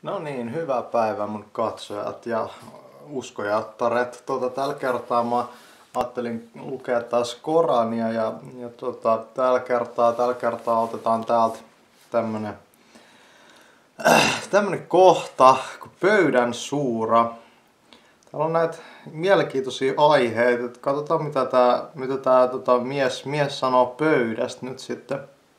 No niin, hyvää päivää mun katsojat ja uskojattaret. Tällä kertaa mä ajattelin lukea taas Korania ja tällä kertaa otetaan täältä tämmönen kohta kuin pöydän suura. Täällä on näitä mielenkiintoisia aiheita. Katsotaan mitä tää mies sanoo pöydästä nyt sitten.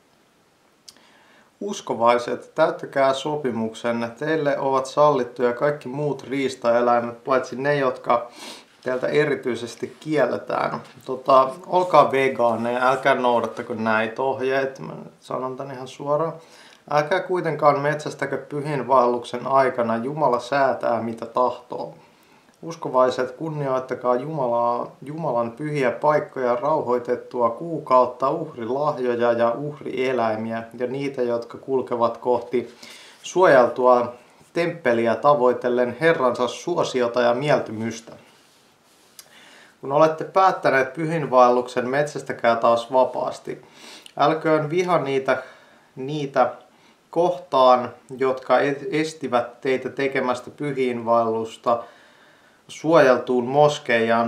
Uskovaiset, täyttäkää sopimuksenne. Teille ovat sallittuja kaikki muut riistaeläimet, paitsi ne, jotka teiltä erityisesti kielletään. Olkaa vegaaneja, älkää noudattako näitä ohjeita. Mä sanon tän ihan suoraan. Älkää kuitenkaan metsästäkö pyhinvaelluksen aikana. Jumala säätää mitä tahtoo. Uskovaiset, kunnioittakaa Jumalan pyhiä paikkoja, rauhoitettua kuukautta, uhrilahjoja ja uhrieläimiä ja niitä, jotka kulkevat kohti suojeltua temppeliä tavoitellen Herransa suosiota ja mieltymystä. Kun olette päättäneet pyhinvaelluksen, metsästäkää taas vapaasti. Älköön viha niitä kohtaan, jotka estivät teitä tekemästä pyhiinvaellusta suojeltuun moskeijaan.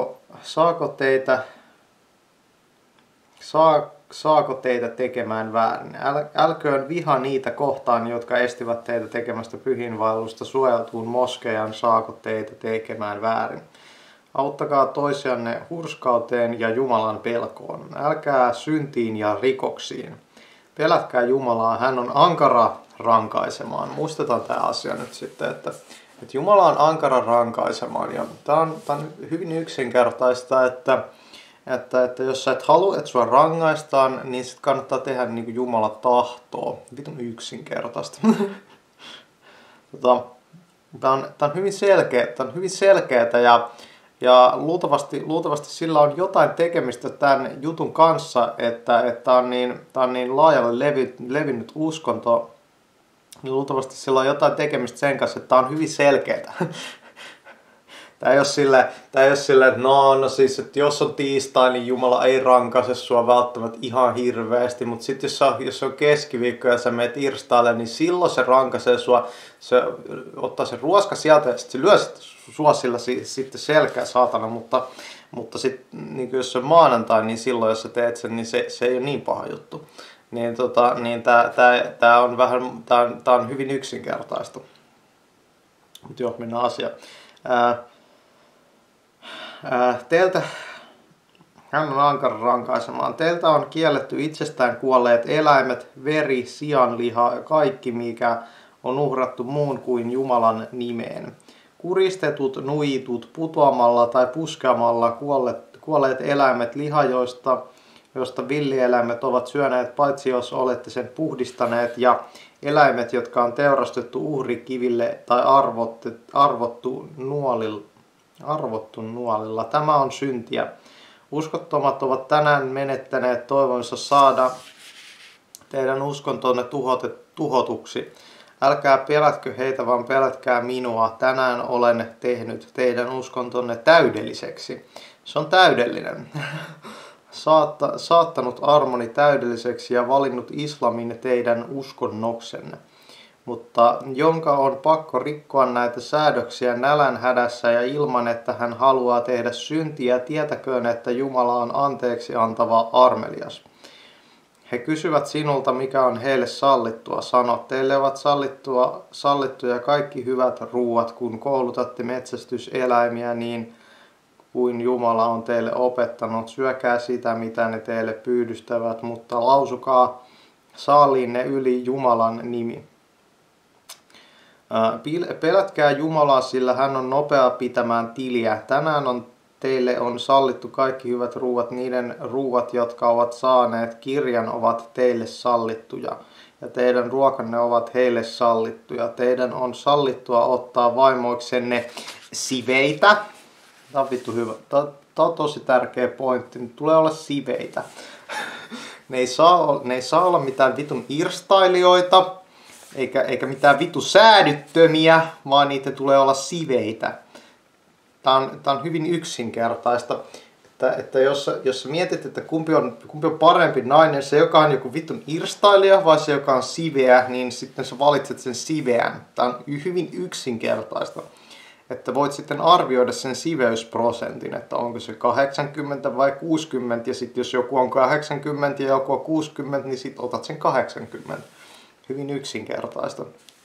Saako teitä tekemään väärin? Älköön viha niitä kohtaan, jotka estivät teitä tekemästä pyhiinvaellusta suojeltuun moskeijaan. Saako teitä tekemään väärin? Auttakaa toisianne hurskauteen ja Jumalan pelkoon. Älkää syntiin ja rikoksiin. Pelätkää Jumalaa, hän on ankara rankaisemaan. Muistetaan tämä asia nyt sitten, että Jumala on ankara rankaisemaan. Ja tämä on hyvin yksinkertaista, että jos sä et halua, että sua rangaistaan, niin sit kannattaa tehdä niin kuin Jumala tahtoo. Vitun yksinkertaista. Tämä on hyvin selkeätä ja luultavasti sillä on jotain tekemistä tämän jutun kanssa, että tämä on niin laajalle levinnyt uskonto. Niin luultavasti sillä on jotain tekemistä sen kanssa, että tämä on hyvin selkeää. Tämä ei ole silleen, että no siis, että jos on tiistai, niin Jumala ei rankaise sua välttämättä ihan hirveästi, mutta sitten jos on keskiviikko ja sä menet irstaalle, niin silloin se rankaisee sua, se ottaa sen ruoska sieltä ja sitten se lyö sua sillä sitten selkää saatana, mutta sitten niin jos se on maanantai, niin silloin jos sä teet sen, niin se ei ole niin paha juttu. Tää on hyvin yksinkertaista. Mutta joo, mennään asiaan. Hän on ankara rankaisemaan. Teiltä on kielletty itsestään kuolleet eläimet, veri, sianliha ja kaikki, mikä on uhrattu muun kuin Jumalan nimeen. Kuristetut, nuijitut, putoamalla tai puskeamalla kuolleet eläimet, liha, josta villieläimet ovat syöneet, paitsi jos olette sen puhdistaneet, ja eläimet, jotka on teurastettu uhrikiville tai arvottu nuolilla. Tämä on syntiä. Uskottomat ovat tänään menettäneet toivonsa saada teidän uskontonne tuhotuksi. Älkää pelätkö heitä, vaan pelätkää minua. Tänään olen tehnyt teidän uskontonne täydelliseksi. Se on täydellinen. Saattanut armoni täydelliseksi ja valinnut islamin teidän uskonnoksenne. Mutta jonka on pakko rikkoa näitä säädöksiä nälänhädässä ja ilman, että hän haluaa tehdä syntiä, tietäköön, että Jumala on anteeksi antava armelias. He kysyvät sinulta, mikä on heille sallittua. Sano, teille ovat sallittuja kaikki hyvät ruuat, kun koulutatte metsästyseläimiä niin kuin Jumala on teille opettanut. Syökää sitä, mitä ne teille pyydystävät, mutta lausukaa saaliinne yli Jumalan nimi. Pelätkää Jumalaa, sillä hän on nopea pitämään tiliä. Tänään teille on sallittu kaikki hyvät ruuat, niiden ruuat, jotka ovat saaneet kirjan, ovat teille sallittuja. Ja teidän ruokanne ovat heille sallittuja. Teidän on sallittua ottaa vaimoiksenne siveitä. Tämä on vittu hyvä. Tämä on tosi tärkeä pointti. Nyt tulee olla siveitä. Ne ei saa olla mitään vitun irstailijoita, eikä mitään vittu säädyttömiä, vaan niitä tulee olla siveitä. Tämä on hyvin yksinkertaista. että jos sä mietit, että kumpi on parempi nainen, se joka on joku vittun irstailija vai se joka on siveä, niin sitten sä valitset sen siveän. Tämä on hyvin yksinkertaista. Että voit sitten arvioida sen siveysprosentin, että onko se 80 vai 60, ja sitten jos joku on 80 ja joku on 60, niin sitten otat sen 80. Hyvin yksinkertaista.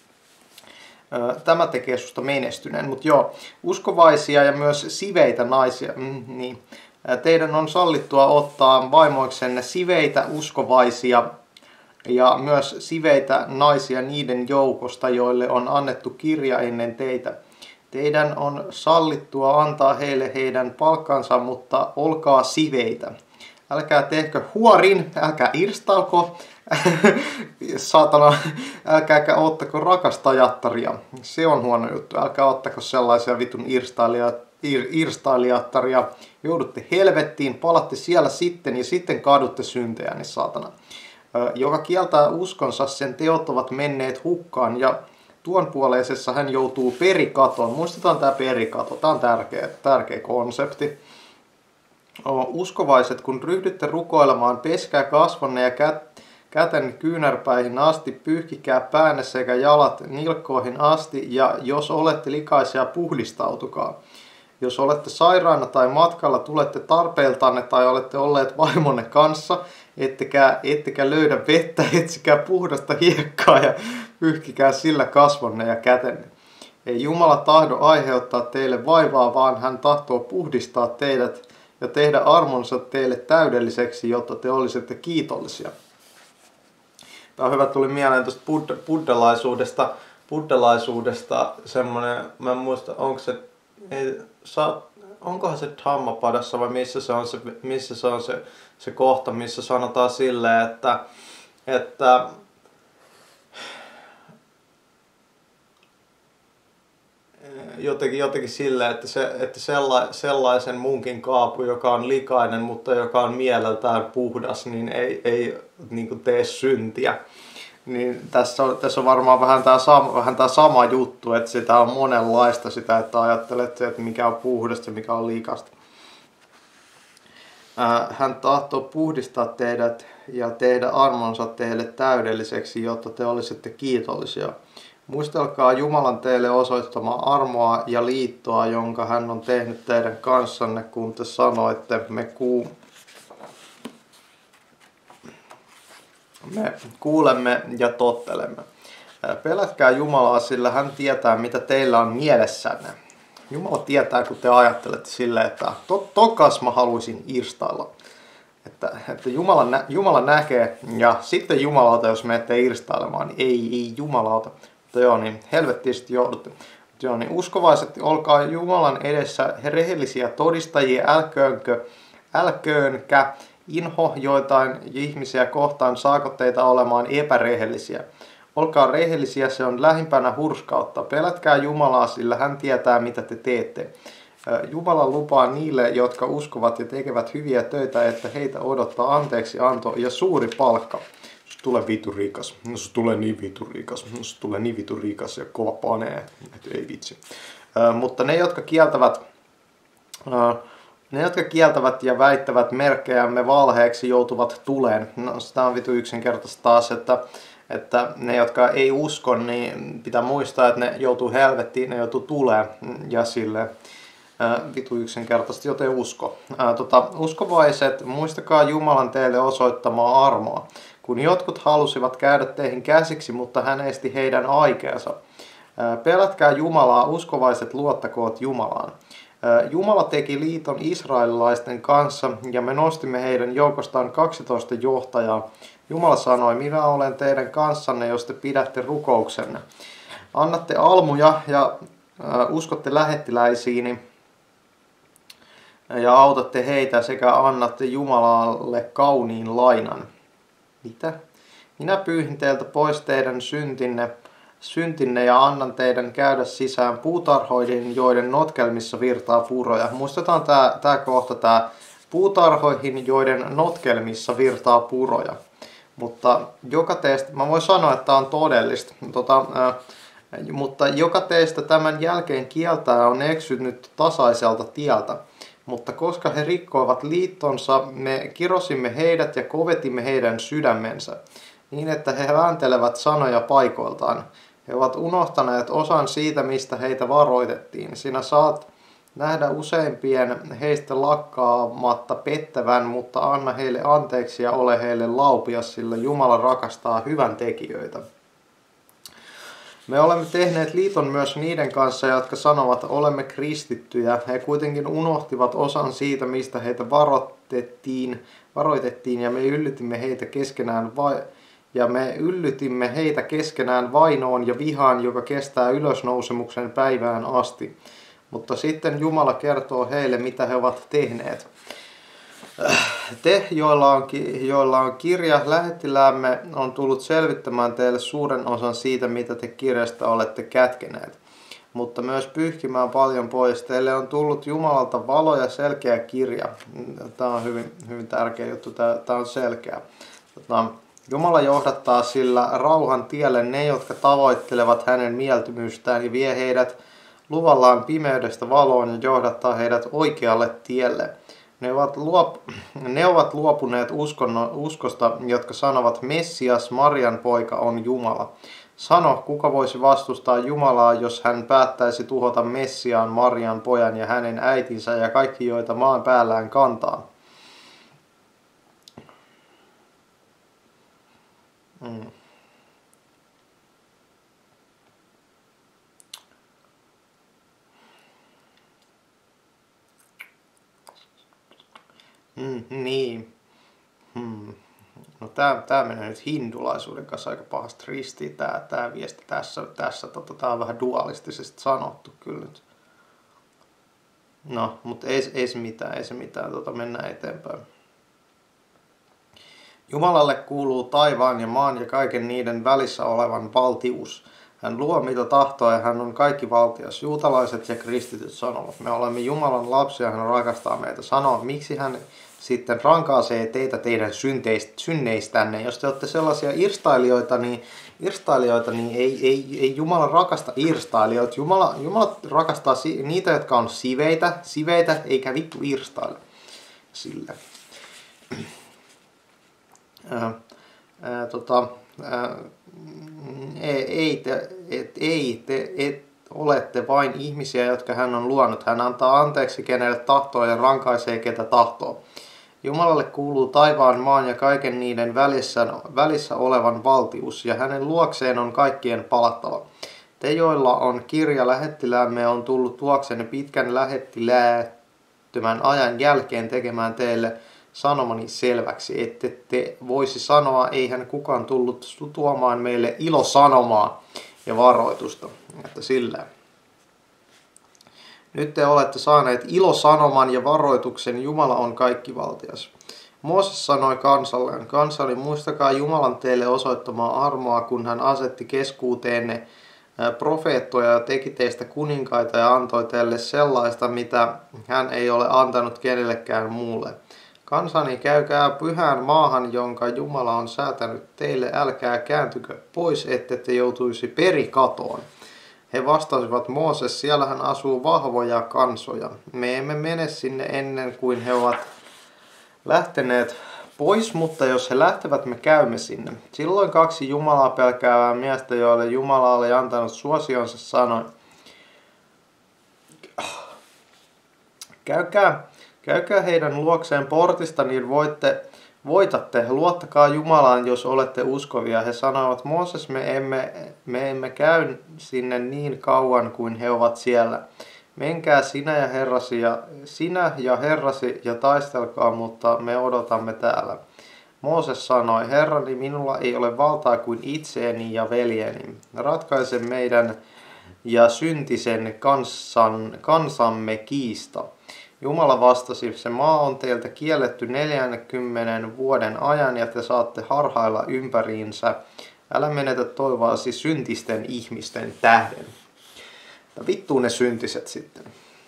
Tämä tekee susta menestyneen, mutta joo, uskovaisia ja myös siveitä naisia, niin teidän on sallittua ottaa vaimoiksenne siveitä, uskovaisia ja myös siveitä naisia niiden joukosta, joille on annettu kirja ennen teitä. Teidän on sallittua antaa heille heidän palkkansa, mutta olkaa siveitä. Älkää tehkö huorin, älkää irstailko, saatana, älkääkä ottako rakastajattaria. Se on huono juttu, älkää ottako sellaisia vitun irstailijattaria. Joudutte helvettiin, palatte siellä sitten ja sitten kadutte syntejä, niin saatana. Joka kieltää uskonsa, sen teot ovat menneet hukkaan ja tuonpuoleisessa hän joutuu perikatoon. Muistetaan tämä perikato, tämä on tärkeä konsepti. Uskovaiset, kun ryhdytte rukoilemaan, peskää kasvonne ja käten kyynärpäihin asti, pyyhkikää päänne sekä jalat nilkkoihin asti, ja jos olette likaisia, puhdistautukaa. Jos olette sairaana tai matkalla, tulette tarpeiltanne tai olette olleet vaimonne kanssa, ettekä löydä vettä, etsikää puhdasta hiekkaa ja pyyhkikää sillä kasvonne ja kätenne. Ei Jumala tahdo aiheuttaa teille vaivaa, vaan hän tahtoo puhdistaa teidät ja tehdä armonsa teille täydelliseksi, jotta te olisitte kiitollisia. Tämä on hyvä, tuli mieleen tuosta buddhalaisuudesta semmoinen, mä en muista, onkohan se Dhammapadassa vai missä se on se kohta, missä sanotaan silleen, että jotenkin silleen, että sellaisen munkin kaapu, joka on likainen, mutta joka on mieleltään puhdas, niin ei niin kuin tee syntiä. Niin tässä on varmaan vähän tämä sama juttu, että sitä on monenlaista sitä, että ajattelet, että mikä on puhdasta ja mikä on likasta. Hän tahtoo puhdistaa teidät ja tehdä armonsa teille täydelliseksi, jotta te olisitte kiitollisia. Muistelkaa Jumalan teille osoittamaa armoa ja liittoa, jonka hän on tehnyt teidän kanssanne, kun te sanoitte, me kuulemme ja tottelemme. Pelätkää Jumalaa, sillä hän tietää, mitä teillä on mielessänne. Jumala tietää, kun te ajattelette silleen, että tokas mä haluaisin irstailla. Että Jumala näkee, ja sitten jumalauta, jos menette irstailemaan, niin ei jumalauta. Mutta joo, niin helvettiin sitten joudutte. Mutta joo, niin uskovaiset, olkaa Jumalan edessä rehellisiä todistajia, älköönkä inho joitain ihmisiä kohtaan, saako teitä olemaan epärehellisiä. Olkaa rehellisiä, se on lähimpänä hurskautta. Pelätkää Jumalaa, sillä hän tietää, mitä te teette. Jumala lupaa niille, jotka uskovat ja tekevät hyviä töitä, että heitä odottaa anteeksianto ja suuri palkka. Se tulee viturikas. Se tulee niin viturikas. Se tulee niin viturikas ja kova panee. Et ei vitsi. Mutta ne, jotka kieltävät ja väittävät merkkejämme valheeksi, joutuvat tuleen. No, sitä on vitu yksinkertaista taas, että ne, jotka ei usko, niin pitää muistaa, että ne joutuu helvettiin, ne joutuu tuleen ja silleen. Vitu yksinkertaisesti, joten usko. Uskovaiset, muistakaa Jumalan teille osoittamaa armoa. Kun jotkut halusivat käydä teihin käsiksi, mutta hän esti heidän aikeensa. Pelätkää Jumalaa, uskovaiset, luottakoot Jumalaan. Jumala teki liiton israelilaisten kanssa ja me nostimme heidän joukostaan 12 johtajaa. Jumala sanoi, minä olen teidän kanssanne, jos te pidätte rukouksenne. Annatte almuja ja uskotte lähettiläisiini ja autatte heitä sekä annatte Jumalalle kauniin lainan. Mitä? Minä pyyhin teiltä pois teidän syntinne ja annan teidän käydä sisään puutarhoihin, joiden notkelmissa virtaa puroja. Muistetaan tämä kohta, tämä puutarhoihin, joiden notkelmissa virtaa puroja. Mutta joka teistä, mä voin sanoa, että tämä on todellista, mutta joka teistä tämän jälkeen kieltää on eksynyt tasaiselta tieltä. Mutta koska he rikkoivat liittonsa, me kirosimme heidät ja kovetimme heidän sydämensä, niin että he vääntelevät sanoja paikoiltaan. He ovat unohtaneet osan siitä, mistä heitä varoitettiin. Sinä saat nähdä useimpien heistä lakkaamatta pettävän, mutta anna heille anteeksi ja ole heille laupias, sillä Jumala rakastaa hyvän tekijöitä. Me olemme tehneet liiton myös niiden kanssa, jotka sanovat, olemme kristittyjä. He kuitenkin unohtivat osan siitä, mistä heitä varoitettiin ja me yllytimme heitä keskenään vainoon ja vihaan, joka kestää ylösnousemuksen päivään asti. Mutta sitten Jumala kertoo heille, mitä he ovat tehneet. Te, joilla on kirja, lähettiläämme on tullut selvittämään teille suuren osan siitä, mitä te kirjasta olette kätkeneet. Mutta myös pyyhkimään paljon pois. Teille on tullut Jumalalta valo ja selkeä kirja. Tämä on hyvin tärkeä juttu. Tämä on selkeä. Jumala johdattaa sillä rauhan tielle ne, jotka tavoittelevat hänen mieltymystään ja vie heidät luvallaan pimeydestä valoon ja johdattaa heidät oikealle tielle. Ne ovat luopuneet uskosta, jotka sanovat, Messias, Marian poika, on Jumala. Sano, kuka voisi vastustaa Jumalaa, jos hän päättäisi tuhota Messiaan, Marian pojan ja hänen äitinsä ja kaikki, joita maan päällään kantaa. Niin. No tää menee nyt hindulaisuuden kanssa aika pahasti ristiin tää viesti tässä. Tää on vähän dualistisesti sanottu kyllä nyt. No, mutta ei se mitään. Mennään eteenpäin. Jumalalle kuuluu taivaan ja maan ja kaiken niiden välissä olevan valtius. Hän luo mitä tahtoo ja hän on kaikki valtias. Juutalaiset ja kristityt sanovat, me olemme Jumalan lapsia, hän rakastaa meitä. Sanoo, miksi hän sitten rankaisee teitä teidän synneistänne. Jos te olette sellaisia irstailijoita, niin ei Jumala rakasta irstailijoita. Jumala rakastaa niitä, jotka on siveitä eikä vittu irstaile sillä. Te olette vain ihmisiä, jotka hän on luonut. Hän antaa anteeksi kenelle tahtoo ja rankaisee ketä tahtoo. Jumalalle kuuluu taivaan, maan ja kaiken niiden välissä olevan valtius, ja hänen luokseen on kaikkien palattava. Te, joilla on kirja, lähettiläämme on tullut luoksenne pitkän lähettiläättömän ajan jälkeen tekemään teille sanomani selväksi, ette te voisi sanoa, eihän kukaan tullut tuomaan meille ilosanomaa ja varoitusta. Että sillä. Nyt te olette saaneet ilosanoman ja varoituksen, Jumala on kaikkivaltias. Mooses sanoi kansalleen, kansani, muistakaa Jumalan teille osoittamaa armoa, kun hän asetti keskuuteenne profeettoja ja teki teistä kuninkaita ja antoi teille sellaista, mitä hän ei ole antanut kenellekään muulle. Kansani, käykää pyhään maahan, jonka Jumala on säätänyt teille, älkää kääntykö pois, ette te joutuisi perikatoon. He vastasivat, Mooses, siellähän asuu vahvoja kansoja. Me emme mene sinne ennen kuin he ovat lähteneet pois, mutta jos he lähtevät, me käymme sinne. Silloin 2 Jumalaa pelkäävää miestä, joille Jumala oli antanut suosionsa, sanoi, käykää heidän luokseen portista, niin voitatte. Luottakaa Jumalaan, jos olette uskovia. He sanoivat, Mooses, me emme käy sinne niin kauan kuin he ovat siellä. Menkää sinä ja herrasi ja taistelkaa, mutta me odotamme täällä. Mooses sanoi, Herrani, minulla ei ole valtaa kuin itseeni ja veljeni. Ratkaise meidän ja syntisen kansamme kiista. Jumala vastasi, se maa on teiltä kielletty 40 vuoden ajan ja te saatte harhailla ympäriinsä. Älä menetä toivoasi syntisten ihmisten tähden. Ja vittuun ne syntiset sitten.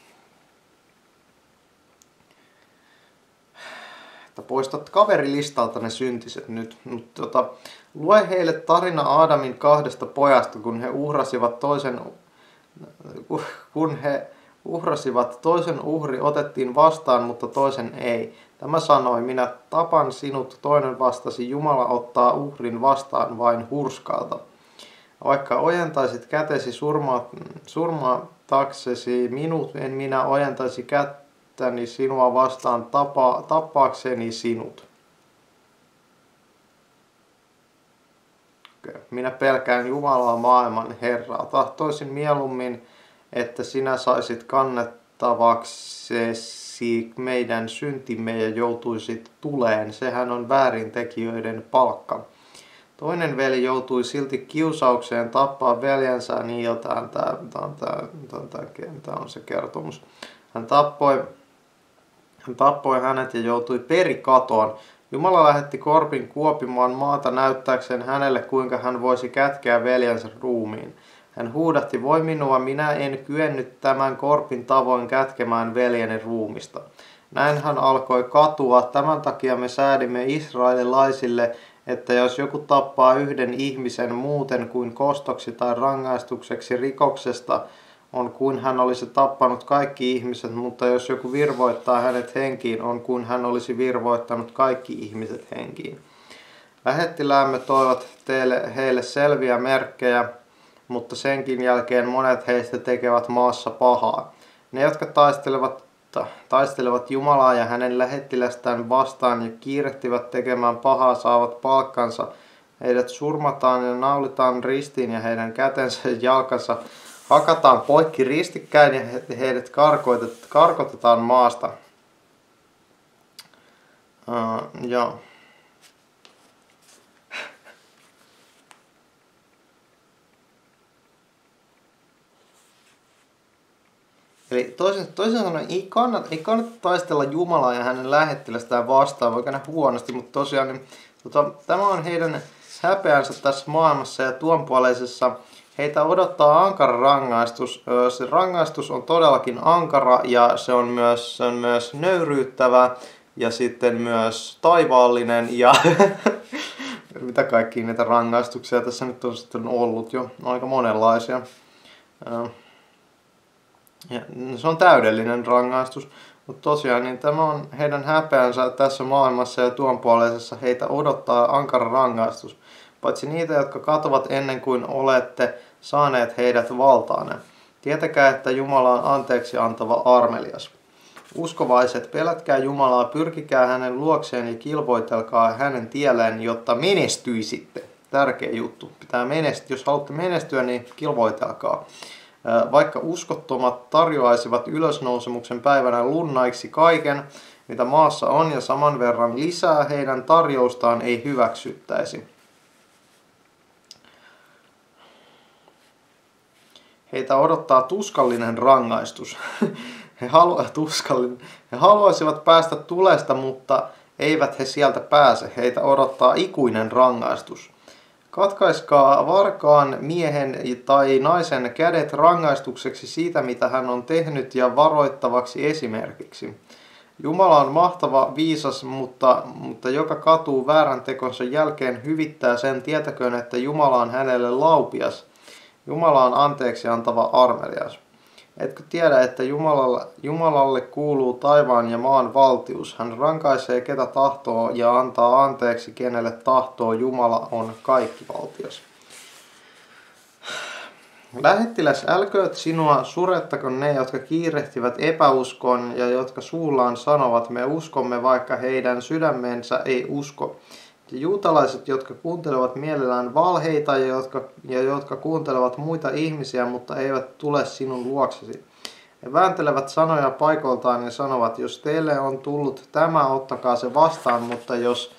Että poistat kaverilistalta ne syntiset nyt. Lue heille tarina Aadamin 2 pojasta, kun he uhrasivat. Toisen uhri otettiin vastaan, mutta toisen ei. Tämä sanoi, minä tapan sinut. Toinen vastasi, Jumala ottaa uhrin vastaan vain hurskalta. Vaikka ojentaisit kätesi surmataksesi minut, en minä ojentaisi kättäni sinua vastaan tappaakseni sinut. Minä pelkään Jumalaa maailman Herraa. Tahtoisin mieluummin, että sinä saisit kannettavaksesi meidän syntimme ja joutuisit tuleen. Sehän on väärintekijöiden palkka. Toinen veli joutui silti kiusaukseen tappaa veljensä, niin tämä on se kertomus. Hän tappoi hänet ja joutui perikatoon. Jumala lähetti korpin kuopimaan maata näyttääkseen hänelle, kuinka hän voisi kätkeä veljensä ruumiin. Hän huudatti, voi minua, minä en kyennyt tämän korpin tavoin kätkemään veljeni ruumista. Näin hän alkoi katua. Tämän takia me säädimme israelilaisille, että jos joku tappaa yhden ihmisen muuten kuin kostoksi tai rangaistukseksi rikoksesta, on kuin hän olisi tappanut kaikki ihmiset, mutta jos joku virvoittaa hänet henkiin, on kuin hän olisi virvoittanut kaikki ihmiset henkiin. Lähettiläämme toivat heille selviä merkkejä, mutta senkin jälkeen monet heistä tekevät maassa pahaa. Ne, jotka taistelevat Jumalaa ja hänen lähettilästään vastaan ja kiirehtivät tekemään pahaa, saavat palkkansa. Heidät surmataan ja naulitaan ristiin ja heidän kätensä ja jalkansa hakataan poikki ristikkäin ja heidät karkotetaan maasta. Joo. Eli toisin sanoen ei kannata taistella Jumalaa ja hänen lähettilästään vastaan, vaikka ne huonosti, mutta tosiaan niin, tämä on heidän häpeänsä tässä maailmassa ja tuonpuoleisessa. Heitä odottaa ankara rangaistus. Se rangaistus on todellakin ankara ja se on myös nöyryyttävä ja sitten myös taivaallinen ja mitä kaikkia niitä rangaistuksia tässä nyt on sitten ollut jo aika monenlaisia. Ja se on täydellinen rangaistus, mutta tosiaan niin tämä on heidän häpeänsä tässä maailmassa ja tuonpuoleisessa heitä odottaa ankara rangaistus. Paitsi niitä, jotka katsovat ennen kuin olette saaneet heidät valtaanne. Tietäkää, että Jumala on anteeksi antava armelias. Uskovaiset, pelätkää Jumalaa, pyrkikää hänen luokseen ja kilvoitelkaa hänen tielleen, jotta menestyisitte. Tärkeä juttu. Pitää menestyä. Jos haluatte menestyä, niin kilvoitelkaa. Vaikka uskottomat tarjoaisivat ylösnousemuksen päivänä lunnaiksi kaiken, mitä maassa on, ja saman verran lisää, heidän tarjoustaan ei hyväksyttäisi. Heitä odottaa tuskallinen rangaistus. He haluaisivat päästä tulesta, mutta eivät he sieltä pääse. Heitä odottaa ikuinen rangaistus. Katkaiskaa varkaan miehen tai naisen kädet rangaistukseksi siitä, mitä hän on tehnyt, ja varoittavaksi esimerkiksi. Jumala on mahtava, viisas, mutta joka katuu väärän tekonsa jälkeen, hyvittää sen. Tietäköön, että Jumala on hänelle laupias. Jumala on anteeksi antava armelias. Etkö tiedä, että Jumalalle kuuluu taivaan ja maan valtius? Hän rankaisee ketä tahtoo ja antaa anteeksi kenelle tahtoo. Jumala on kaikkivaltias. Lähettiläs, älkööt sinua surettako ne, jotka kiirehtivät epäuskoon ja jotka suullaan sanovat, me uskomme, vaikka heidän sydämensä ei usko. Ja juutalaiset, jotka kuuntelevat mielellään valheita ja jotka kuuntelevat muita ihmisiä, mutta eivät tule sinun luoksesi. He vääntelevät sanoja paikoiltaan ja sanovat, jos teille on tullut tämä, ottakaa se vastaan, mutta jos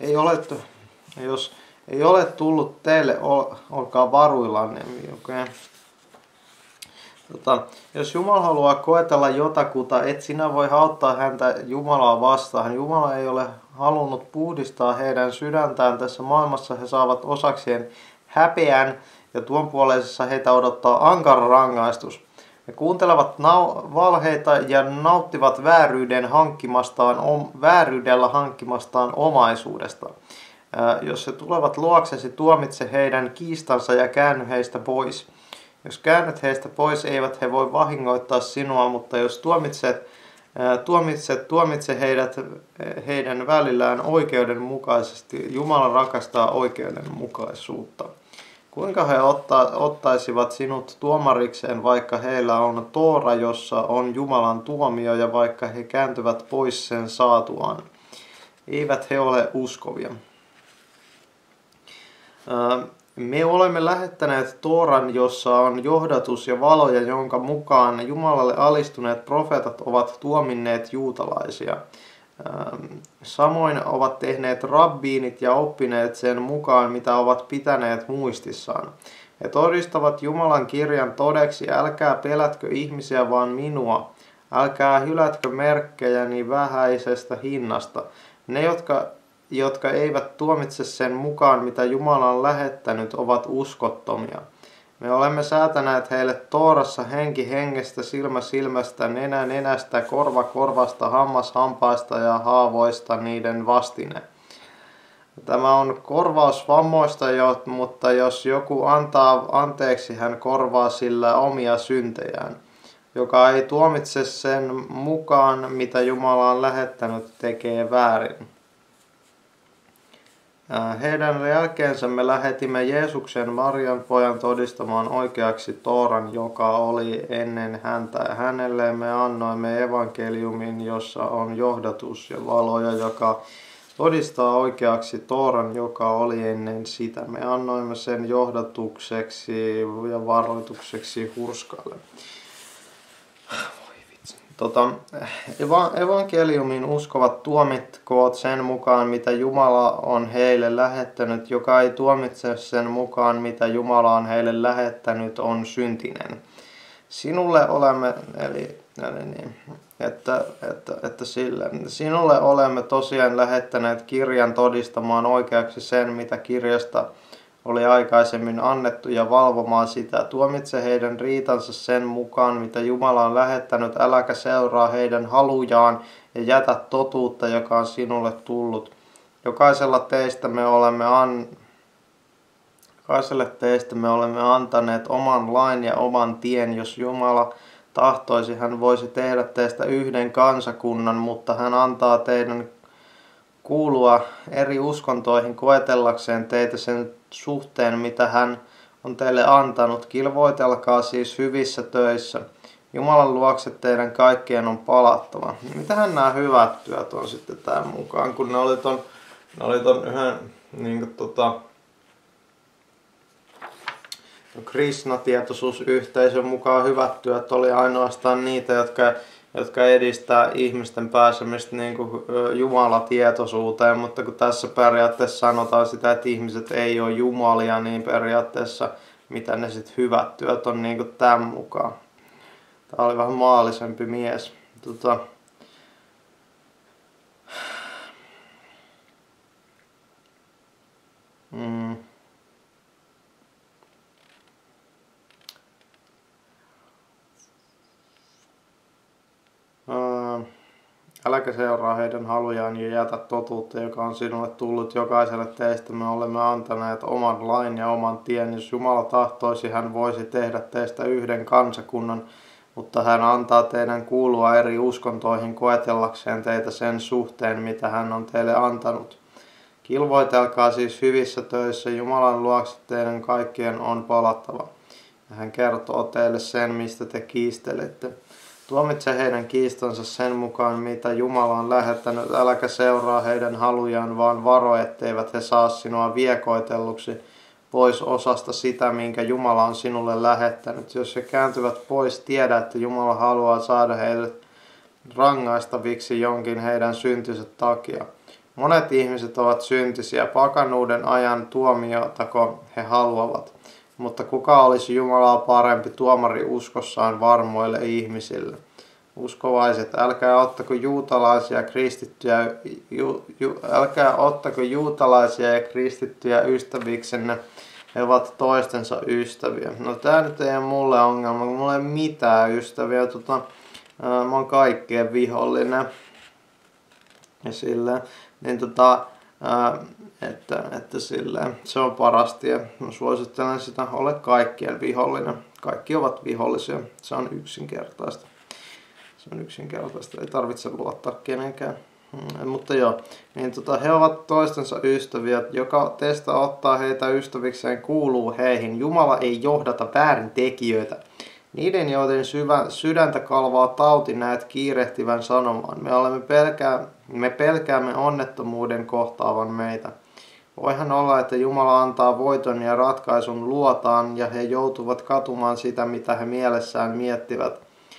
ei ole tullut teille, olkaa varuillanne. Okay. Jos Jumala haluaa koetella jotakuta, et sinä voi auttaa häntä Jumalaa vastaan. Jumala ei ole halunnut puhdistaa heidän sydäntään tässä maailmassa. He saavat osakseen häpeän ja tuonpuoleisessa heitä odottaa ankara rangaistus. He kuuntelevat valheita ja nauttivat vääryydellä hankkimastaan omaisuudesta. Jos he tulevat luoksesi, tuomitse heidän kiistansa ja käänny heistä pois. Jos käännyt heistä pois, eivät he voi vahingoittaa sinua, mutta jos tuomitse heidät heidän välillään oikeudenmukaisesti. Jumala rakastaa oikeudenmukaisuutta. Kuinka he ottaisivat sinut tuomarikseen, vaikka heillä on Toora, jossa on Jumalan tuomio, ja vaikka he kääntyvät pois sen saatuaan? Eivät he ole uskovia. Me olemme lähettäneet Tooran, jossa on johdatus ja valoja, jonka mukaan Jumalalle alistuneet profeetat ovat tuominneet juutalaisia. Samoin ovat tehneet rabbiinit ja oppineet sen mukaan, mitä ovat pitäneet muistissaan. He todistavat Jumalan kirjan todeksi, älkää pelätkö ihmisiä, vaan minua. Älkää hylätkö merkkejäni vähäisestä hinnasta. Ne, jotka eivät tuomitse sen mukaan, mitä Jumala on lähettänyt, ovat uskottomia. Me olemme säätäneet heille Toorassa henki hengestä, silmä silmästä, nenä nenästä, korva korvasta, hammas hampaista ja haavoista niiden vastine. Tämä on korvaus vammoista, mutta jos joku antaa anteeksi, hän korvaa sillä omia syntejään. Joka ei tuomitse sen mukaan, mitä Jumala on lähettänyt, tekee väärin. Heidän jälkeensä me lähetimme Jeesuksen Marian pojan todistamaan oikeaksi Tooran, joka oli ennen häntä. Hänelle me annoimme evankeliumin, jossa on johdatus ja valoja, joka todistaa oikeaksi Tooran, joka oli ennen sitä. Me annoimme sen johdatukseksi ja varoitukseksi hurskaille. Evankeliumin uskovat tuomitkoot sen mukaan, mitä Jumala on heille lähettänyt. Joka ei tuomitse sen mukaan, mitä Jumala on heille lähettänyt, on syntinen. Sinulle olemme, sinulle olemme tosiaan lähettäneet kirjan todistamaan oikeaksi sen, mitä kirjasta oli aikaisemmin annettu, ja valvomaan sitä. Tuomitse heidän riitansa sen mukaan, mitä Jumala on lähettänyt, äläkä seuraa heidän halujaan ja jätä totuutta, joka on sinulle tullut. Jokaiselle teistä me olemme antaneet oman lain ja oman tien. Jos Jumala tahtoisi, hän voisi tehdä teistä yhden kansakunnan, mutta hän antaa teidän kuulua eri uskontoihin koetellakseen teitä sen suhteen, mitä hän on teille antanut. Kilvoitelkaa siis hyvissä töissä. Jumalan luokse teidän kaikkien on palattava. Mitähän nämä hyvät työt on sitten tämän mukaan, kun ne oli ton yhden Krishna-tietoisuusyhteisön mukaan hyvät työt oli ainoastaan niitä, jotka edistää ihmisten pääsemistä Jumalatietoisuuteen, mutta kun tässä periaatteessa sanotaan sitä, että ihmiset ei ole jumalia, niin periaatteessa mitä ne sitten hyvät työt on tämän mukaan. Tämä oli vähän maallisempi mies. Äläkä seuraa heidän halujaan ja jätä totuutta, joka on sinulle tullut. Jokaiselle teistä me olemme antaneet oman lain ja oman tien. Jos Jumala tahtoisi, hän voisi tehdä teistä yhden kansakunnan, mutta hän antaa teidän kuulua eri uskontoihin koetellakseen teitä sen suhteen, mitä hän on teille antanut. Kilvoitelkaa siis hyvissä töissä, Jumalan luokse teidän kaikkien on palattava. Ja hän kertoo teille sen, mistä te kiistelette. Tuomitse heidän kiistansa sen mukaan, mitä Jumala on lähettänyt. Äläkä seuraa heidän halujaan, vaan varo, etteivät he saa sinua viekoitelluksi pois osasta sitä, minkä Jumala on sinulle lähettänyt. Jos he kääntyvät pois, tiedä, että Jumala haluaa saada heille rangaistaviksi jonkin heidän syntinsä takia. Monet ihmiset ovat syntisiä, pakanuuden ajan tuomiotako he haluavat. Mutta kuka olisi Jumalaa parempi tuomari uskossaan varmoille ihmisille? Uskovaiset, älkää ottako juutalaisia ja kristittyjä ystäviksenne, he ovat toistensa ystäviä. No tää nyt ei ole mulle ongelma, kun mulla ei ole mitään ystäviä, mä oon kaikkien vihollinen. Ja silleen, niin että silleen, se on paras tie. Mä suosittelen sitä, ole kaikkien vihollinen. Kaikki ovat vihollisia. Se on yksinkertaista. Ei tarvitse luottaa kenenkään. Mutta joo, niin he ovat toistensa ystäviä. Joka teistä ottaa heitä ystävikseen, kuuluu heihin. Jumala ei johdata väärintekijöitä. Niiden, joiden sydäntä kalvaa tauti, näet kiirehtivän sanomaan. Me pelkäämme onnettomuuden kohtaavan meitä. Voihan olla, että Jumala antaa voiton ja ratkaisun luotaan, ja he joutuvat katumaan sitä, mitä he mielessään miettivät.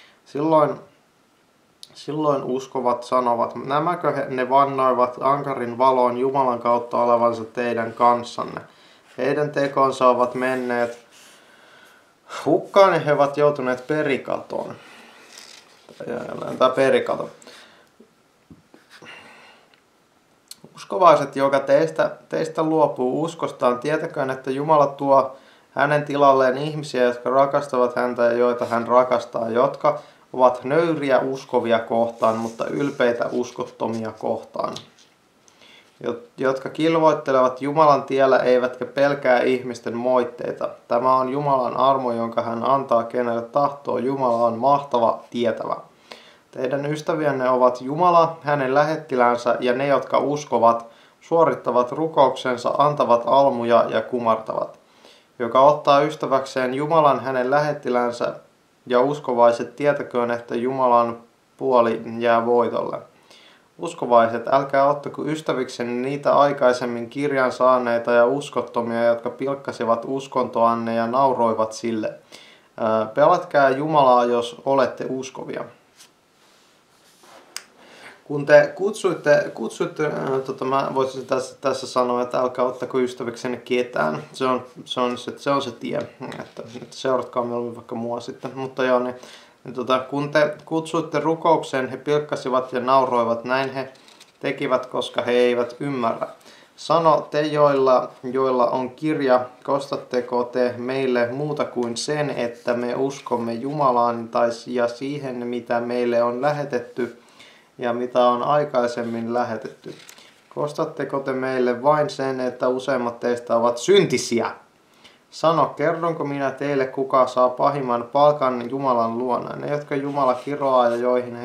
Silloin uskovat sanovat, nämäkö ne vannoivat ankarin valoon Jumalan kautta olevansa teidän kanssanne. Heidän tekonsa ovat menneet hukkaan ja he ovat joutuneet perikatoon. Perikato. Uskovaiset, joka teistä luopuu uskostaan, tietäköön, että Jumala tuo hänen tilalleen ihmisiä, jotka rakastavat häntä ja joita hän rakastaa, jotka ovat nöyriä uskovia kohtaan, mutta ylpeitä uskottomia kohtaan. Jotka kilvoittelevat Jumalan tiellä eivätkä pelkää ihmisten moitteita. Tämä on Jumalan armo, jonka hän antaa kenelle tahtoo. Jumala on mahtava, tietävä. Teidän ystäviänne ovat Jumala, hänen lähettilänsä ja ne, jotka uskovat, suorittavat rukouksensa, antavat almuja ja kumartavat. Joka ottaa ystäväkseen Jumalan, hänen lähettilänsä ja uskovaiset, tietäköön, että Jumalan puoli jää voitolle. Uskovaiset, älkää ottako ystäviksenne niitä aikaisemmin kirjan saaneita ja uskottomia, jotka pilkkasivat uskontoanne ja nauroivat sille. Pelätkää Jumalaa, jos olette uskovia. Kun te kutsuitte mä voisin tässä sanoa, että älkää ottako ystäviksenne ketään. Se on se tie, että seuratkaa mieluummin vaikka mua sitten. Mutta joo, niin kun te kutsuitte rukoukseen, he pilkkasivat ja nauroivat. Näin he tekivät, koska he eivät ymmärrä. Sano te, joilla on kirja, kostatteko te meille muuta kuin sen, että me uskomme Jumalaan ja siihen, mitä meille on lähetetty ja mitä on aikaisemmin lähetetty? Kostatteko te meille vain sen, että useimmat teistä ovat syntisiä? Sano, kerronko minä teille, kuka saa pahimman palkan Jumalan luona? Ne, jotka Jumala kiroaa ja joihin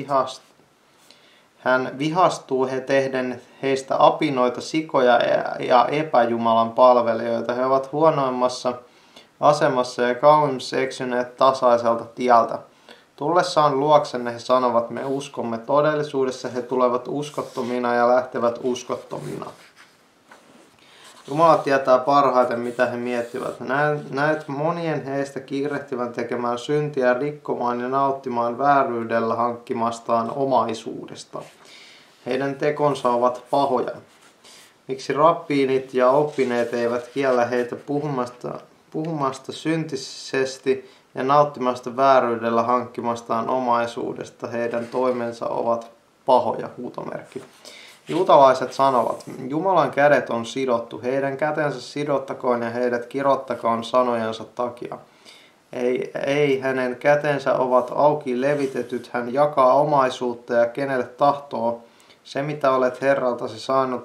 hän vihastuu, he tehden heistä apinoita, sikoja ja epäjumalan palvelijoita. He ovat huonoimmassa asemassa ja kauemmas eksyneet tasaiselta tieltä. Tullessaan luoksenne he sanovat, me uskomme. Todellisuudessa he tulevat uskottomina ja lähtevät uskottomina. Jumala tietää parhaiten, mitä he miettivät. Näet monien heistä kiirehtivän tekemään syntiä, rikkomaan ja nauttimaan vääryydellä hankkimastaan omaisuudesta. Heidän tekonsa ovat pahoja. Miksi rabbiinit ja oppineet eivät kiellä heitä puhumasta syntisesti ja nauttimasta vääryydellä hankkimastaan omaisuudesta? Heidän toimensa ovat pahoja, huutomerkki. Juutalaiset sanovat, Jumalan kädet on sidottu, heidän kätensä sidottakoon ja heidät kirottakoon sanojensa takia. Ei, hänen kätensä ovat auki levitetyt, hän jakaa omaisuutta ja kenelle tahtoo. Se, mitä olet Herraltasi saanut,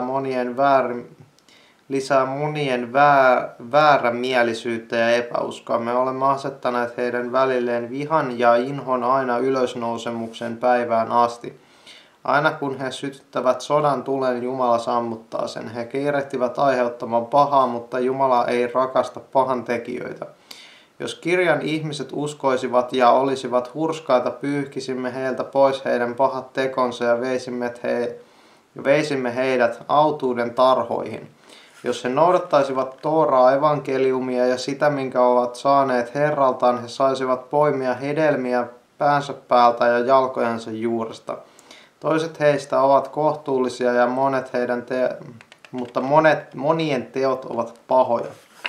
lisää monien väärämielisyyttä ja epäuskoa. Me olemme asettaneet heidän välilleen vihan ja inhon aina ylösnousemuksen päivään asti. Aina kun he sytyttävät sodan tulen, Jumala sammuttaa sen. He kiirehtivät aiheuttamaan pahaa, mutta Jumala ei rakasta pahan tekijöitä. Jos kirjan ihmiset uskoisivat ja olisivat hurskaita, pyyhkisimme heiltä pois heidän pahat tekonsa ja veisimme heidät autuuden tarhoihin. Jos he noudattaisivat Tooraa, evankeliumia ja sitä, minkä ovat saaneet Herraltaan, he saisivat poimia hedelmiä päänsä päältä ja jalkojensa juuresta. Toiset heistä ovat kohtuullisia ja mutta monien teot ovat pahoja.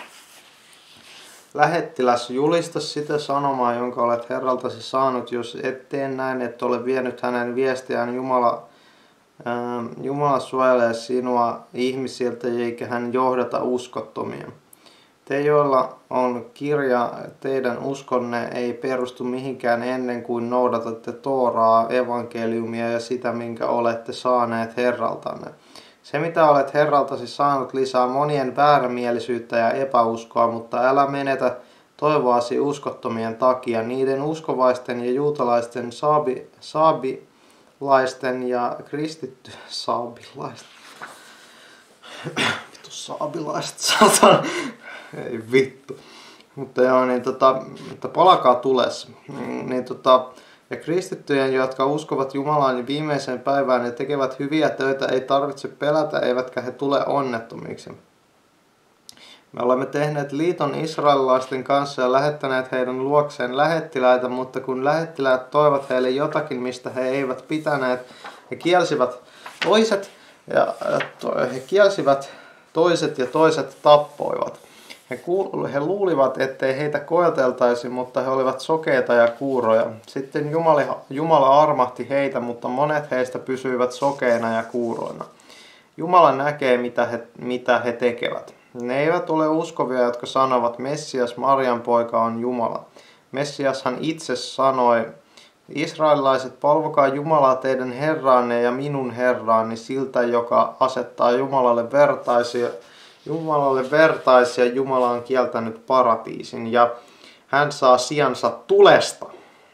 Lähettiläs, julista sitä sanomaa, jonka olet Herraltasi saanut. Jos et tee näin, et ole vienyt hänen viestiään, Jumala suojelee sinua ihmisiltä, eikä hän johdata uskottomia. Te, joilla on kirja, teidän uskonne ei perustu mihinkään ennen kuin noudatatte Tooraa, evankeliumia ja sitä, minkä olette saaneet Herraltanne. Se, mitä olet Herraltasi saanut, lisää monien väärämielisyyttä ja epäuskoa, mutta älä menetä toivoasi uskottomien takia, niiden uskovaisten ja juutalaisten saabilaisten ja kristitty saabilaisten. Vittu saabilaiset, satana. Ei vittu. Mutta joo, niin että palakaa tulessa. Niin ja kristittyjen, jotka uskovat Jumalaan viimeiseen päivään ja tekevät hyviä töitä, ei tarvitse pelätä, eivätkä he tule onnettomiksi. Me olemme tehneet liiton israelilaisten kanssa ja lähettäneet heidän luokseen lähettiläitä, mutta kun lähettiläät toivat heille jotakin, mistä he eivät pitäneet, he kielsivät toiset ja toiset tappoivat. He luulivat, ettei heitä koeteltaisi, mutta he olivat sokeita ja kuuroja. Sitten Jumala armahti heitä, mutta monet heistä pysyivät sokeina ja kuuroina. Jumala näkee, mitä he tekevät. Ne eivät ole uskovia, jotka sanovat, Messias, Marian poika, on Jumala. Messiashan itse sanoi, israelilaiset, palvokaa Jumalaa teidän Herraanne ja minun Herraani, siltä, joka asettaa Jumalalle vertaisia. Jumala on kieltänyt paratiisin ja hän saa sijansa tulesta.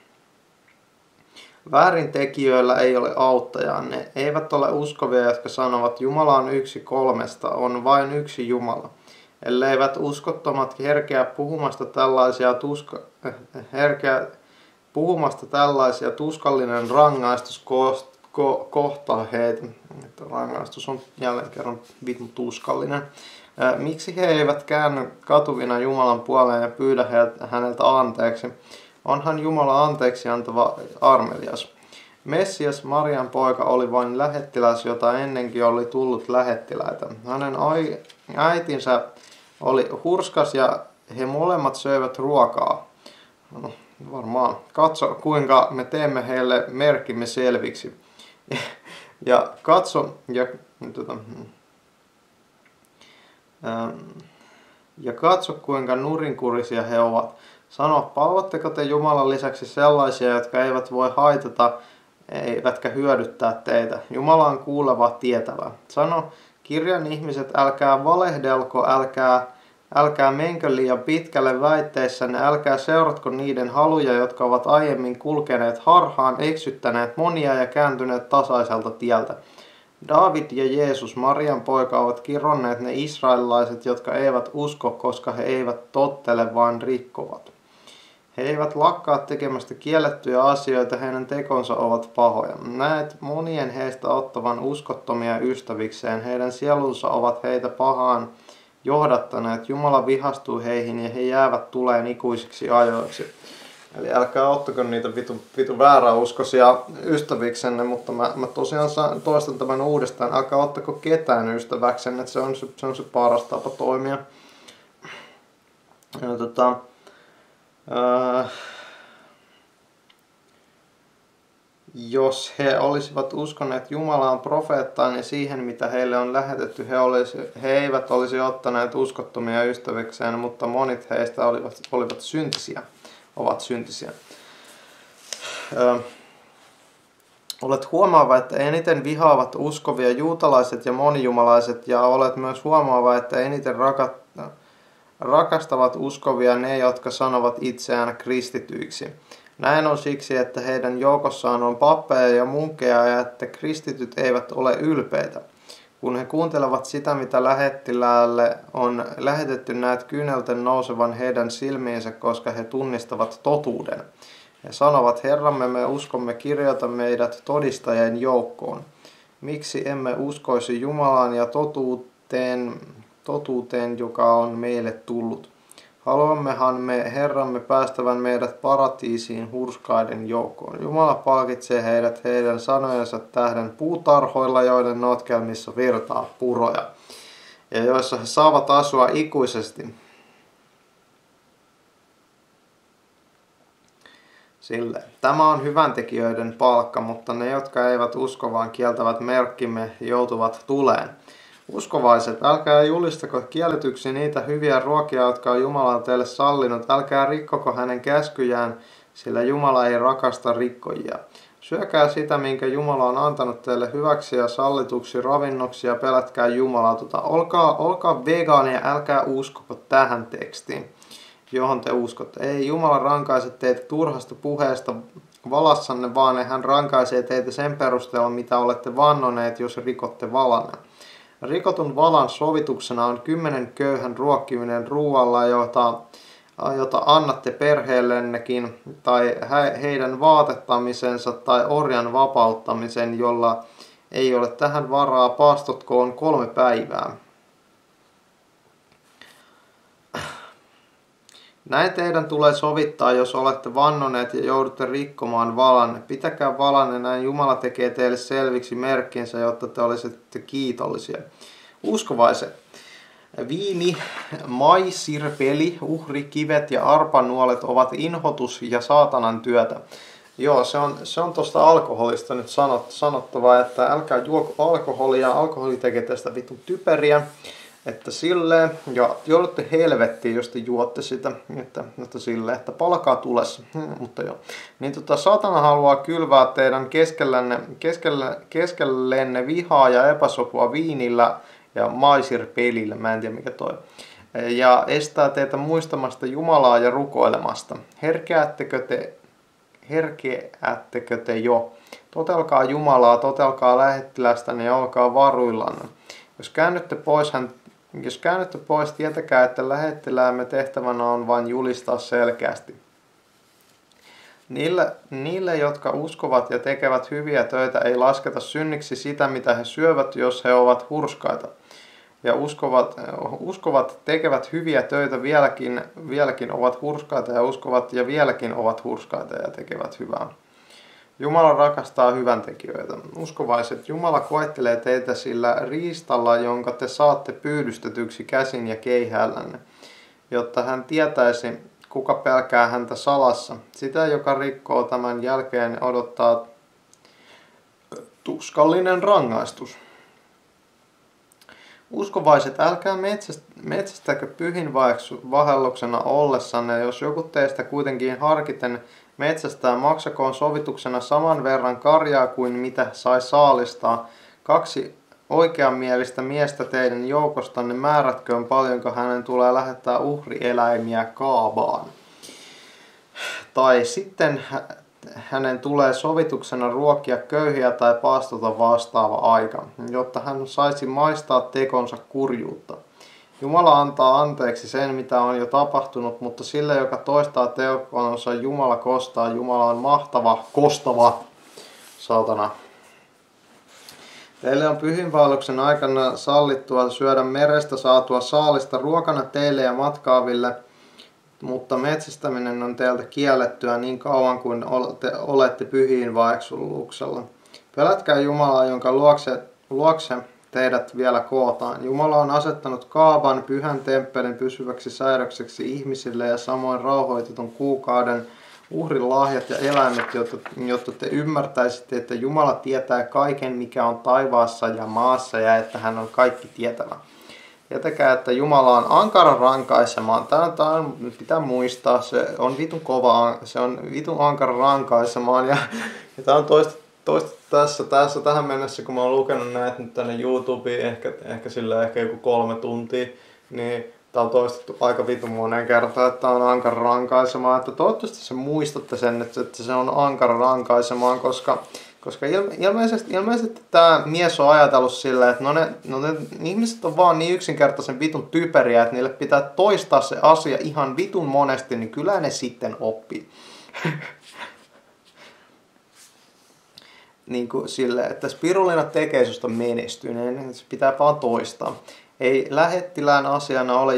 Väärintekijöillä ei ole auttajaa. Ne eivät ole uskovia, jotka sanovat, Jumala on yksi kolmesta, on vain yksi Jumala. Elleivät uskottomat herkeä puhumasta tällaisia, tuskallinen rangaistus kohtaa heitä. Rangaistus on jälleen kerran vitun tuskallinen. Miksi he eivät käänny katuvina Jumalan puoleen ja pyydä häneltä anteeksi? Onhan Jumala anteeksi antava armelias. Messias, Marian poika, oli vain lähettiläs, jota ennenkin oli tullut lähettiläitä. Hänen äitinsä oli hurskas ja he molemmat söivät ruokaa. No, varmaan. Katso, kuinka me teemme heille merkkimme selviksi. Ja katso, kuinka nurinkurisia he ovat. Sano, palvotteko te Jumalan lisäksi sellaisia, jotka eivät voi haitata, eivätkä hyödyttää teitä? Jumala on kuuleva, tietävä. Sano, kirjan ihmiset, älkää valehdelko, älkää menkö liian pitkälle väitteissänne, älkää seuratko niiden haluja, jotka ovat aiemmin kulkeneet harhaan, eksyttäneet monia ja kääntyneet tasaiselta tieltä. Daavid ja Jeesus, Marian poika, ovat kironneet ne israelilaiset, jotka eivät usko, koska he eivät tottele, vaan rikkovat. He eivät lakkaa tekemästä kiellettyjä asioita, heidän tekonsa ovat pahoja. Näet monien heistä ottavan uskottomia ystävikseen, heidän sielunsa ovat heitä pahaan johdattaneet. Jumala vihastuu heihin ja he jäävät tuleen ikuisiksi ajoiksi. Eli älkää ottako niitä vitu vääräuskoisia ystäviksenne, mutta mä tosiaan toistan tämän uudestaan. Älkää ottako ketään ystäväksenne, että se on se paras tapa toimia. Ja jos he olisivat uskoneet Jumalaan profeettaan ja siihen, mitä heille on lähetetty, he eivät olisi ottaneet uskottomia ystävikseen, mutta monet heistä ovat syntisiä. Olet huomaava, että eniten vihaavat uskovia juutalaiset ja monijumalaiset, ja olet myös huomaava, että eniten rakastavat uskovia ne, jotka sanovat itseään kristityiksi. Näin on siksi, että heidän joukossaan on pappeja ja munkkeja ja että kristityt eivät ole ylpeitä. Kun he kuuntelevat sitä, mitä lähettiläälle on lähetetty, näet kyynelten nousevan heidän silmiinsä, koska he tunnistavat totuuden. He sanovat, Herramme, me uskomme, kirjoita meidät todistajien joukkoon. Miksi emme uskoisi Jumalaan ja totuuteen, joka on meille tullut? Haluammehan me Herramme päästävän meidät paratiisiin hurskaiden joukkoon. Jumala palkitsee heidät heidän sanojensa tähden puutarhoilla, joiden notkelmissa virtaa puroja, ja joissa he saavat asua ikuisesti. Tämä on hyväntekijöiden palkka, mutta ne, jotka eivät usko, vaan kieltävät merkkimme, joutuvat tuleen. Uskovaiset, älkää julistako kielletyksi niitä hyviä ruokia, jotka on Jumala teille sallinut. Älkää rikkoko hänen käskyjään, sillä Jumala ei rakasta rikkojia. Syökää sitä, minkä Jumala on antanut teille hyväksi ja sallituksi ravinnoksi, ja pelätkää Jumalaa. Olkaa vegaania, älkää uskoko tähän tekstiin. johon te uskotte. Ei Jumala rankaise teitä turhasta puheesta valassanne, vaan hän rankaisee teitä sen perusteella, mitä olette vannoneet, jos rikotte valanne. Rikotun valan sovituksena on 10 köyhän ruokkiminen ruoalla, jota annatte perheellennekin, tai heidän vaatettamisensa tai orjan vapauttamisen, jolla ei ole tähän varaa, paastotkoon 3 päivää. Näin teidän tulee sovittaa, jos olette vannoneet ja joudutte rikkomaan valanne. Pitäkää valanne, näin Jumala tekee teille selviksi merkkinsä, jotta te olisitte kiitollisia. Uskovaiset. Viini, maisirpeli, uhrikivet ja arpanuolet ovat inhotus ja saatanan työtä. Joo, se on tuosta alkoholista nyt sanottava, että älkää juoko alkoholia. Alkoholi tekee tästä vitun typeriä. Että silleen, ja joudutte helvettiin, jos te juotte sitä, että silleen, että palkaa tulessa, mutta joo. Niin saatana haluaa kylvää teidän keskellenne vihaa ja epäsopua viinillä ja maisirpelillä, mä en tiedä mikä toi. Ja estää teitä muistamasta Jumalaa ja rukoilemasta. Herkeättekö te jo? Totelkaa Jumalaa, totelkaa lähettilästänne ja olkaa varuillanne. Jos käännytte pois, tietäkää, että lähettiläämme tehtävänä on vain julistaa selkeästi. Niille, jotka uskovat ja tekevät hyviä töitä, ei lasketa synniksi sitä, mitä he syövät, jos he ovat hurskaita. Ja uskovat tekevät hyviä töitä, vieläkin ovat hurskaita, ja uskovat ja vieläkin ovat hurskaita ja tekevät hyvää. Jumala rakastaa hyväntekijöitä. Uskovaiset, Jumala koettelee teitä sillä riistalla, jonka te saatte pyydystetyksi käsin ja keihäällänne, jotta hän tietäisi, kuka pelkää häntä salassa. Sitä, joka rikkoo tämän jälkeen, odottaa tuskallinen rangaistus. Uskovaiset, älkää metsästäkö pyhinvaelluksena ollessanne, jos joku teistä kuitenkin harkiten metsästää, maksakoon sovituksena saman verran karjaa kuin mitä sai saalistaa. 2 oikeamielistä miestä teidän joukostanne, määrätköön paljonko hänen tulee lähettää uhrieläimiä Kaabaan. Tai sitten hänen tulee sovituksena ruokkia köyhiä tai paastota vastaava aika, jotta hän saisi maistaa tekonsa kurjuutta. Jumala antaa anteeksi sen, mitä on jo tapahtunut, mutta sille, joka toistaa tekonsa, Jumala kostaa. Jumala on mahtava, kostava, saatana. Teille on pyhinvaelluksen aikana sallittua syödä merestä saatua saalista ruokana teille ja matkaaville, mutta metsästäminen on teiltä kiellettyä niin kauan kuin olette pyhiinvaelluksella. Pelätkää Jumalaa, jonka luokse teidät vielä kootaan. Jumala on asettanut Kaaban pyhän temppelin pysyväksi säädökseksi ihmisille ja samoin rauhoitetun kuukauden uhrilahjat ja eläimet, jotta te ymmärtäisitte, että Jumala tietää kaiken, mikä on taivaassa ja maassa ja että hän on kaikki tietävä. Tietäkää, että Jumala on ankara rankaisemaan. Tämä pitää muistaa, se on vitun kova, se on vitun ankara rankaisemaan ja tämä on toistettu tässä tähän mennessä, kun mä oon lukenut näitä nyt tänne YouTubeen, ehkä joku 3 tuntia, niin tää on toistettu aika vitun monen kertaan, että tää on ankara rankaisemaan. Että toivottavasti se muistatte sen, että se on ankara rankaisemaan, koska ilmeisesti tämä mies on ajatellut silleen, että ne ihmiset on vaan niin yksinkertaisen vitun typeriä, että niille pitää toistaa se asia ihan vitun monesti, niin kyllä ne sitten oppii. Niin kuin silleen, että spirulina tekee susta menestyneen, niin se pitää vaan toistaa. Ei lähettilään asiana ole,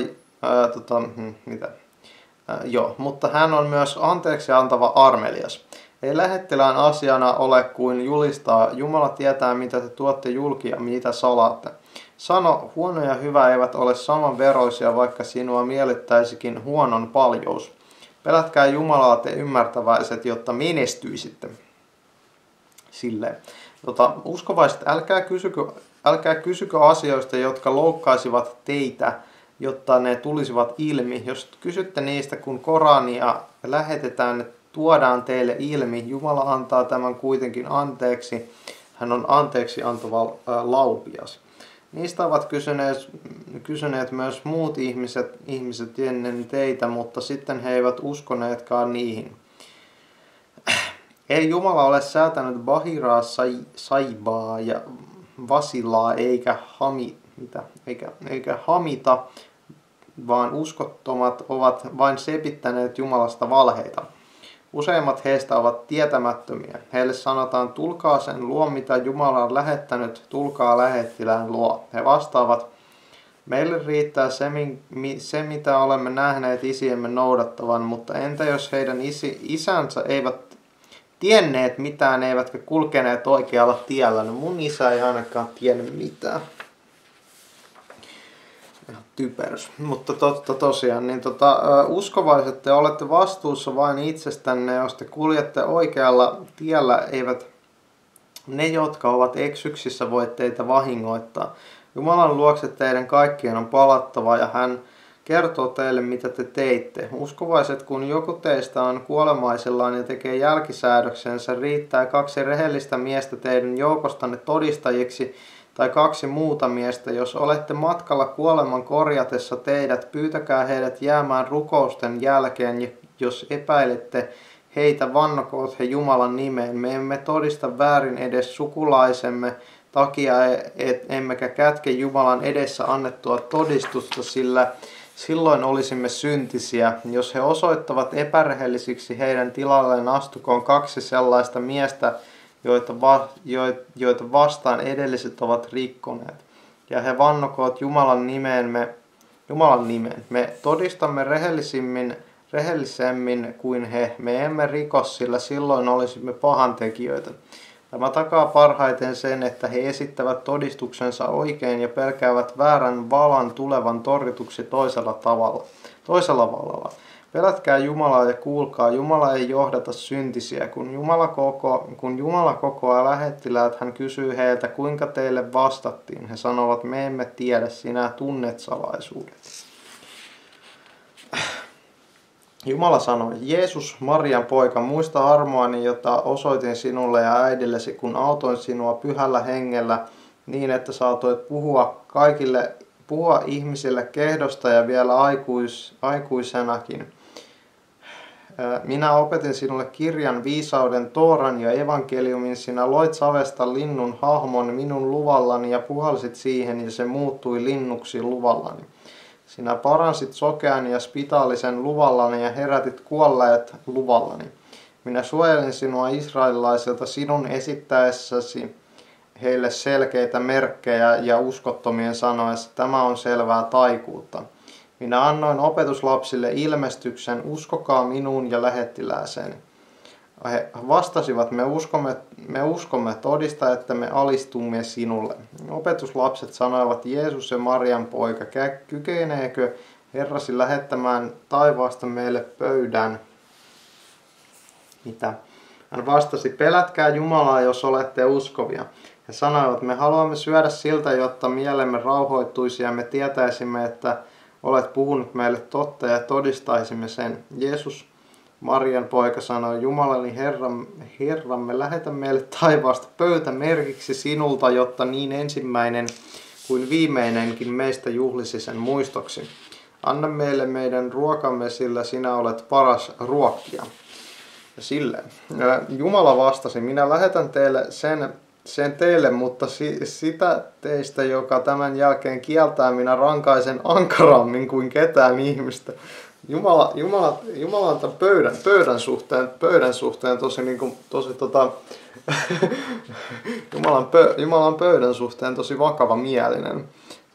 mutta hän on myös anteeksi antava armelias. Ei lähettilään asiana ole kuin julistaa, Jumala tietää mitä te tuotte julki ja mitä salaatte. Sano, huono ja hyvä eivät ole samanveroisia, vaikka sinua miellyttäisikin huonon paljous. Pelätkää Jumalaa te ymmärtäväiset, jotta menestyisitte. Silleen. Uskovaiset, älkää kysykö asioista, jotka loukkaisivat teitä, jotta ne tulisivat ilmi. Jos kysytte niistä, kun Korania lähetetään, tuodaan teille ilmi, Jumala antaa tämän kuitenkin anteeksi. Hän on anteeksi antava laupias. Niistä ovat kysyneet myös muut ihmiset ennen teitä, mutta sitten he eivät uskoneetkaan niihin. Ei Jumala ole säätänyt Bahiraa, Saibaa ja Vasilaa eikä Hamita, vaan uskottomat ovat vain sepittäneet Jumalasta valheita. Useimmat heistä ovat tietämättömiä. Heille sanotaan, tulkaa sen luo, mitä Jumala on lähettänyt, tulkaa lähettilään luo. He vastaavat, meille riittää se, mitä olemme nähneet isiemme noudattavan, mutta entä jos heidän isänsä eivät tienneet mitään, eivätkä kulkeneet oikealla tiellä? No mun isä ei ainakaan tiennyt mitään. Ihan typerys. Mutta tosiaan, niin uskovaiset, te olette vastuussa vain itsestänne, jos te kuljette oikealla tiellä, eivät ne, jotka ovat eksyksissä, voi teitä vahingoittaa. Jumalan luokse teidän kaikkien on palattava ja hän kertoo teille, mitä te teitte. Uskovaiset, kun joku teistä on kuolemaisillaan ja tekee jälkisäädöksensä, riittää 2 rehellistä miestä teidän joukostanne todistajiksi, tai 2 muuta miestä. Jos olette matkalla kuoleman korjatessa teidät, pyytäkää heidät jäämään rukousten jälkeen, ja jos epäilette heitä, vannokoot he Jumalan nimeen. Me emme todista väärin edes sukulaisemme takia, emmekä kätke Jumalan edessä annettua todistusta, sillä silloin olisimme syntisiä. Jos he osoittavat epärehellisiksi, heidän tilalleen astukoon 2 sellaista miestä, joita vastaan edelliset ovat rikkoneet. Ja he vannokoot Jumalan nimeen. Me todistamme rehellisemmin kuin he. Me emme riko, sillä silloin olisimme pahantekijöitä. Tämä takaa parhaiten sen, että he esittävät todistuksensa oikein ja pelkäävät väärän valan tulevan torjutuksi toisella vallalla. Pelätkää Jumalaa ja kuulkaa, Jumala ei johdata syntisiä. Kun Jumala kokoaa lähettiläät, hän kysyy heiltä, kuinka teille vastattiin. He sanovat, me emme tiedä, sinä tunnet salaisuudet. Jumala sanoi, Jeesus, Marian poika, muista armoani, jota osoitin sinulle ja äidillesi, kun autoin sinua pyhällä hengellä, niin että saatoit puhua ihmisille kehdosta ja vielä aikuisenakin. Minä opetin sinulle kirjan, viisauden, Tooran ja evankeliumin. Sinä loit savesta linnun hahmon minun luvallani ja puhalsit siihen ja se muuttui linnuksi luvallani. Sinä paransit sokean ja spitaalisen luvallani ja herätit kuolleet luvallani. Minä suojelin sinua israelilaisilta sinun esittäessäsi heille selkeitä merkkejä ja uskottomien sanoessa, tämä on selvää taikuutta. Minä annoin opetuslapsille ilmestyksen, uskokaa minuun ja lähettilääseen. He vastasivat, me uskomme, todista, että me alistumme sinulle. Opetuslapset sanoivat, Jeesus ja Marian poika, kykeneekö Herrasi lähettämään taivaasta meille pöydän? Mitä? Hän vastasi, pelätkää Jumalaa, jos olette uskovia. He sanoivat, me haluamme syödä siltä, jotta mielemme rauhoittuisi ja me tietäisimme, että olet puhunut meille totta ja todistaisimme sen. Jeesus, Marian poika, sanoi, Jumalani Herramme, lähetä meille taivaasta pöytä merkiksi sinulta, jotta niin ensimmäinen kuin viimeinenkin meistä juhlisi sen muistoksi. Anna meille meidän ruokamme, sillä sinä olet paras ruokkia. Ja silleen. Jumala vastasi, minä lähetän teille sen teille, mutta sitä teistä, joka tämän jälkeen kieltää, minä rankaisen ankarammin kuin ketään ihmistä. Jumala on tämän pöydän suhteen tosi Jumalan pöydän suhteen tosi vakava mielinen.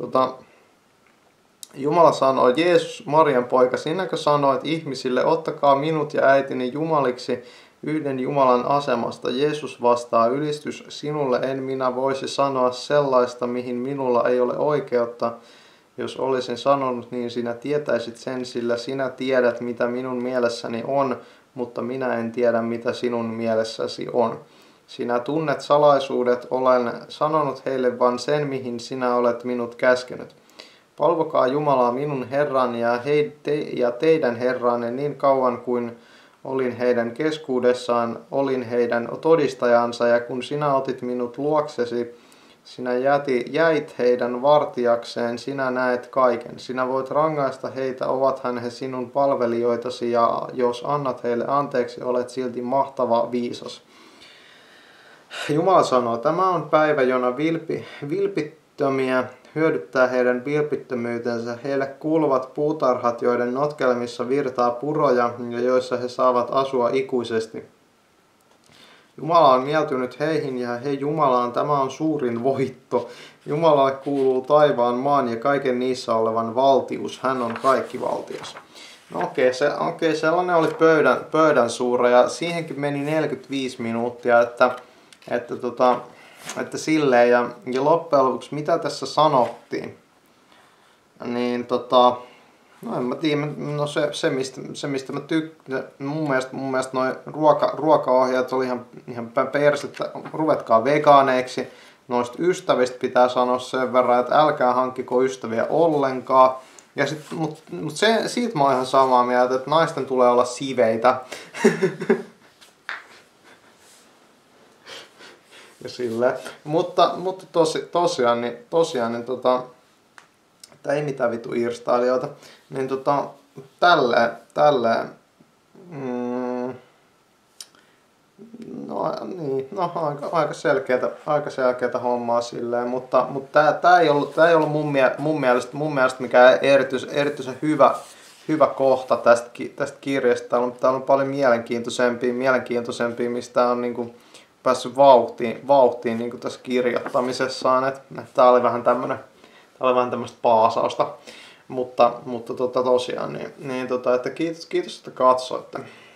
Jumala sanoi, Jeesus, Marian poika, sinäkö sanoit ihmisille, ottakaa minut ja äitini jumaliksi yhden Jumalan asemasta? Jeesus vastaa, ylistys sinulle, en minä voisi sanoa sellaista, mihin minulla ei ole oikeutta. Jos olisin sanonut, niin sinä tietäisit sen, sillä sinä tiedät, mitä minun mielessäni on, mutta minä en tiedä, mitä sinun mielessäsi on. Sinä tunnet salaisuudet, olen sanonut heille vain sen, mihin sinä olet minut käskenyt. Palvokaa Jumalaa minun Herrani ja teidän Herranne niin kauan kuin olin heidän keskuudessaan, olin heidän todistajansa, ja kun sinä otit minut luoksesi, Sinä jäit heidän vartijakseen, sinä näet kaiken. Sinä voit rangaista heitä, ovathan he sinun palvelijoitasi, ja jos annat heille anteeksi, olet silti mahtava viisas. Jumala sanoo, tämä on päivä, jona vilpittömiä hyödyttää heidän vilpittömyytensä. Heille kuuluvat puutarhat, joiden notkelmissa virtaa puroja ja joissa he saavat asua ikuisesti. Jumala on mieltynyt heihin ja he Jumalaan, tämä on suurin voitto. Jumalalle kuuluu taivaan, maan ja kaiken niissä olevan valtius. Hän on kaikkivaltias. No okei, sellainen oli pöydän suura ja siihenkin meni 45 minuuttia, että silleen ja loppujen lopuksi mitä tässä sanottiin, niin no en mä tiedä, no se mistä mä tykkään, mun mielestä noi ruokaohjeet oli ihan persettä, ruvetkaa vegaaneiksi, noista ystävistä pitää sanoa sen verran, että älkää hankkiko ystäviä ollenkaan, ja mut siitä mä oon ihan samaa mieltä, että naisten tulee olla siveitä. Ja silleen. Mutta tosiaan että ei mitään vitu irstailijoita, niin tälleen aika selkeätä hommaa silleen, mutta tää ei ollut mun mielestä mikään erityisen hyvä kohta tästä kirjasta. Täällä on paljon mielenkiintoisempia, mistä on niinku päässyt vauhtiin niin kuin tässä kirjoittamisessaan, että tää oli vähän tämmöistä paasausta, mutta tosiaan, että kiitos, että katsoitte.